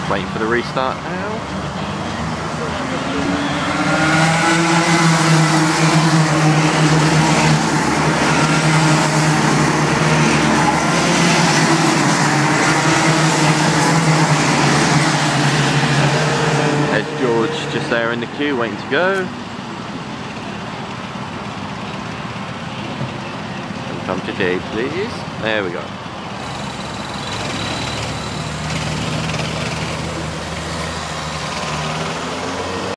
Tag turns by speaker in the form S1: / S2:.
S1: Waiting for the restart now. There's George just there in the queue waiting to go. Come today, please. There we go.